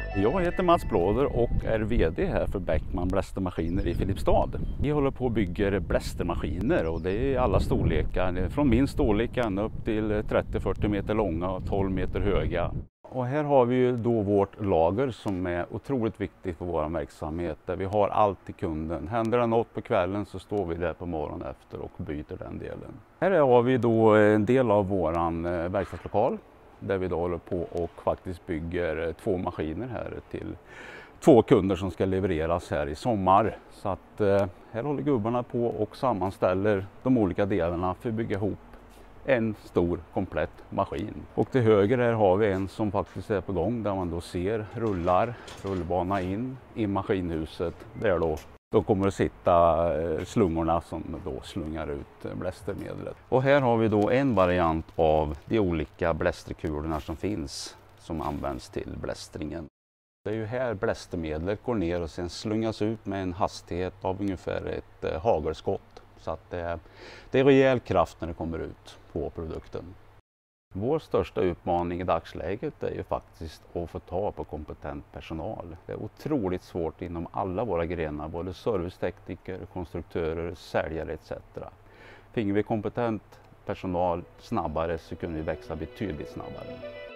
Jag heter Mats Blåder och är VD här för Bäckman Blästermaskiner i Filipstad. Vi håller på och bygger blästermaskiner och det är alla storlekar. Från min storlek ända upp till 30-40 meter långa och 12 meter höga. Och här har vi ju då vårt lager som är otroligt viktigt för vår verksamhet. Där vi har allt till kunden. Händer det något på kvällen så står vi där på morgonen efter och byter den delen. Här har vi då en del av våran verkstadslokal. Där vi då håller på och faktiskt bygger 2 maskiner här till 2 kunder som ska levereras här i sommar. Så att här håller gubbarna på och sammanställer de olika delarna för att bygga ihop en stor komplett maskin. Och till höger här har vi en som faktiskt är på gång där man då ser rullbana in i maskinhuset där då kommer att sitta slungorna som då slungar ut blästermedlet. Och här har vi då en variant av de olika blästerkulorna som finns som används till blästringen. Det är ju här blästermedlet går ner och sen slungas ut med en hastighet av ungefär ett hagelskott. Så att det är rejäl kraft när det kommer ut på produkten. Vår största utmaning i dagsläget är ju faktiskt att få ta på kompetent personal. Det är otroligt svårt inom alla våra grenar, både servicetekniker, konstruktörer, säljare etc. Finge vi kompetent personal snabbare så kunde vi växa betydligt snabbare.